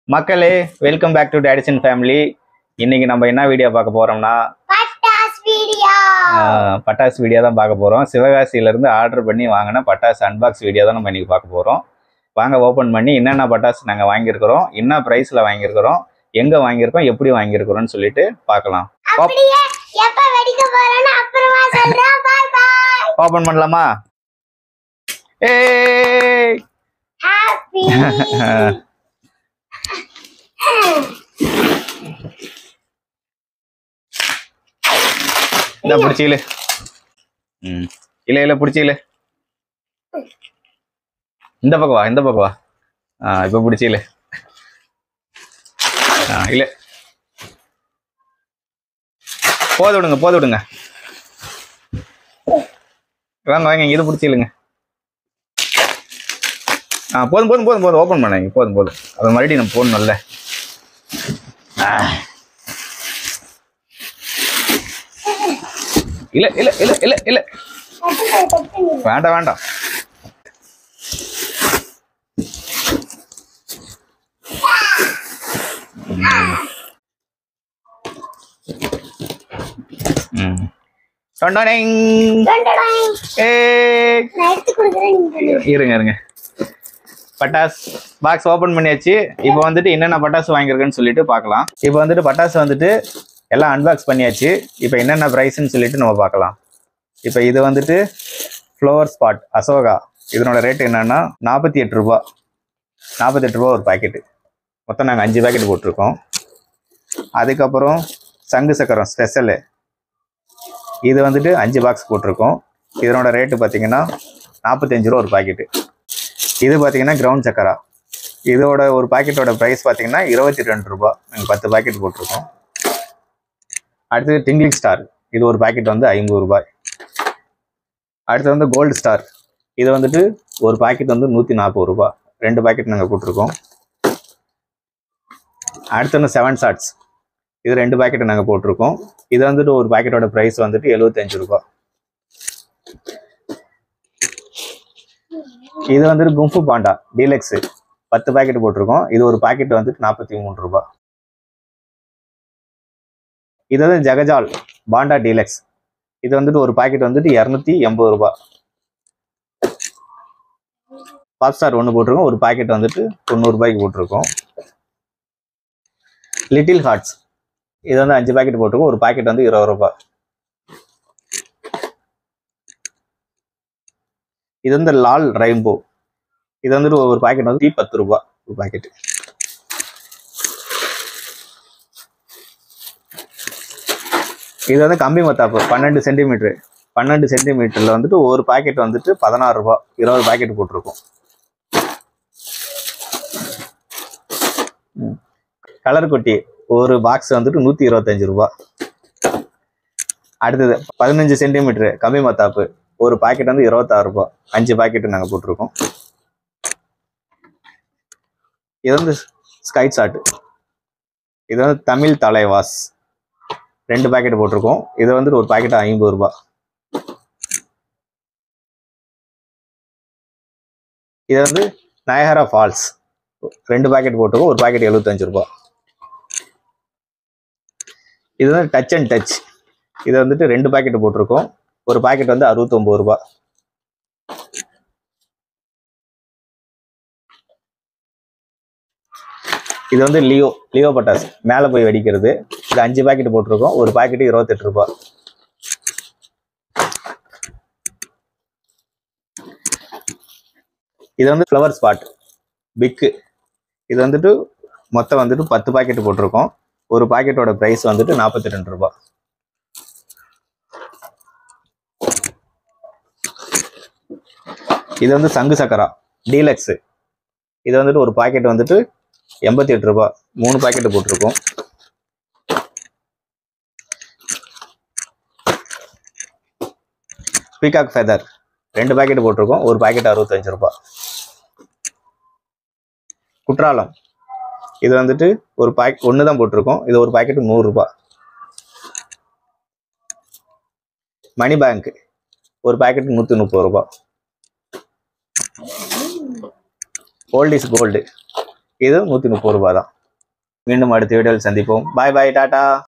மக்களே welcome back to டேடிசன் family. இன்னைக்கு நம்ம என்ன வீடியோ பார்க்க போறோம்னா பட்டாசு வீடியோ தான் பார்க்க போறோம். சிவகாசியிலேருந்து ஆர்டர் பண்ணி வாங்கின பட்டாசு அன்பாக்ஸ் வீடியோ தான் நம்ம இன்னைக்கு பார்க்க போறோம். வாங்க ஓப்பன் பண்ணி என்னென்ன பட்டாசு நாங்கள் வாங்கியிருக்கிறோம், என்ன ப்ரைஸில் வாங்கியிருக்கிறோம், எங்கே வாங்கியிருக்கோம், எப்படி வாங்கியிருக்கிறோம்னு சொல்லிட்டு பார்க்கலாம். ஓப்பன் பண்ணலாமா? ஏய் இந்த பிடிச்சிக்கல இல்ல பிடிச்சிக்கல இந்த பக்கம் வா இப்ப பிடிச்சிக்கல இல்ல போது விடுங்க வாங்க இது பிடிச்சிக்கலுங்க. போதும் ஓபன் பண்ணாங்க. போதும் அது மறுபடியும் நம்ம போடணும்ல. இல்ல வேண்டாம் இருங்க பட்டாசு பாக்ஸ் ஓபன் பண்ணியாச்சு. இப்போ வந்துட்டு என்னென்ன பட்டாசு வாங்கியிருக்குன்னு சொல்லிட்டு பார்க்கலாம். இப்போ வந்துட்டு பட்டாசு வந்துட்டு எல்லாம் அன்பாக்ஸ் பண்ணியாச்சு. இப்போ என்னென்ன ப்ரைஸ்ன்னு சொல்லிட்டு நம்ம பார்க்கலாம். இப்போ இது வந்துட்டு ஃப்ளவர் ஸ்பாட் அசோகா. இதனோட ரேட் என்னன்னா 48 ரூபா. 48 ரூபா ஒரு பாக்கெட்டு. மொத்தம் நாங்கள் 5 பாக்கெட் போட்டிருக்கோம். அதுக்கப்புறம் சங்கு சக்கரம் ஸ்பெஷலு, இது வந்துட்டு 5 பாக்ஸ் போட்டிருக்கோம். இதனோட ரேட்டு பார்த்தீங்கன்னா 45 ரூபா ஒரு பாக்கெட்டு. இது பார்த்தீங்கன்னா கிரவுண்ட் சக்கரா. இதோட ஒரு பாக்கெட்டோட ப்ரைஸ் பார்த்தீங்கன்னா 22 ரூபா. நாங்கள் 10 பாக்கெட் போட்டிருக்கோம். அடுத்தது டிங்கிளிங் ஸ்டார். இது ஒரு பாக்கெட் வந்து 50 ரூபாய். அடுத்து வந்து கோல்டு ஸ்டார். இது வந்துட்டு ஒரு பாக்கெட் வந்து 140 ரூபா. 2 பாக்கெட் நாங்கள் போட்டிருக்கோம். அடுத்து வந்து 7 ஷாட்ஸ். இது 2 பாக்கெட் நாங்கள் போட்டிருக்கோம். இது வந்துட்டு ஒரு பாக்கெட்டோட ப்ரைஸ் வந்துட்டு 75 ரூபா. இது வந்துட்டு கும்ஃபு பாண்டா டீலக்ஸ் 10 பாக்கெட் போட்டிருக்கோம். இது ஒரு பாக்கெட் வந்துட்டு 43 ரூபா. இது வந்து ஜகஜால் பாண்டா டீலக்ஸ். இது வந்துட்டு ஒரு பாக்கெட் வந்துட்டு 280 ரூபா. பாப்ஸ்டார் ஒன்று போட்டிருக்கோம். ஒரு பாக்கெட் வந்துட்டு 90 ரூபாய்க்கு போட்டிருக்கோம். Little hearts. இது வந்து 5 பாக்கெட் போட்டிருக்கோம். ஒரு பாக்கெட் வந்து 20 ரூபா. இது வந்து லால் ரெயின்போ. இது வந்துட்டு ஒரு பாக்கெட் வந்து 10 ரூபா ஒரு பாக்கெட். இது வந்து கம்பி மத்தாப்பு 12 சென்டிமீட்டர். 12 சென்டிமீட்டர்ல வந்துட்டு ஒரு பாக்கெட் வந்துட்டு 16 ரூபா. 20 பாக்கெட் போட்டிருக்கோம். கலர் கொட்டி ஒரு பாக்ஸ் வந்துட்டு 125 ரூபா. அடுத்தது 15 சென்டிமீட்டர் கம்பி மத்தாப்பு ஒரு பாக்கெட் வந்து 26 ரூபா. 5 பாக்கெட் நாங்கள் போட்டிருக்கோம். இது வந்து ஸ்கை சாட். இது வந்து தமிழ் தலைவாஸ் 2 பாக்கெட் போட்டிருக்கோம். இது வந்துட்டு ஒரு பாக்கெட் 50 ரூபா. இது வந்து நயகரா ஃபால்ஸ் 2 பாக்கெட் போட்டிருக்கோம். ஒரு பாக்கெட் 75 ரூபா. இது வந்து டச் அண்ட் டச். இது வந்துட்டு 2 பாக்கெட் போட்டிருக்கோம். ஒரு பாக்கெட் வந்து 69 ரூபா. இது வந்து லியோ பட்டாசு மேலே போய் வெடிக்கிறது. இது 5 பாக்கெட் போட்டிருக்கோம். ஒரு பாக்கெட் 28 ரூபா. இது வந்து ஃப்ளவர் ஸ்பாட் பிக்கு. இது வந்துட்டு மொத்தம் வந்துட்டு 10 பாக்கெட் போட்டிருக்கோம். ஒரு பாக்கெட்டோட ப்ரைஸ் வந்துட்டு 42 ரூபா. இது வந்து சங்கு சக்கரா டீலக்ஸ். இது வந்துட்டு ஒரு பாக்கெட் வந்துட்டு 88 ரூபா. 3 பாக்கெட் போட்டிருக்கோம். பீகாக் ஃபெதர் 2 பாக்கெட் போட்டிருக்கோம். ஒரு பாக்கெட் 65 ரூபா. குற்றாலம் இது வந்துட்டு ஒரு பாக்கெட் ஒன்று தான் போட்டிருக்கோம். இது ஒரு பாக்கெட் 100 ரூபா. மணி பேங்க் ஒரு பாக்கெட் 130 ரூபா. ஓல்ட் இஸ் கோல்டு இது 130 ரூபாய் தான். மீண்டும் அடுத்த வீடியோவில் சந்திப்போம். பாய் பாய், டாடா.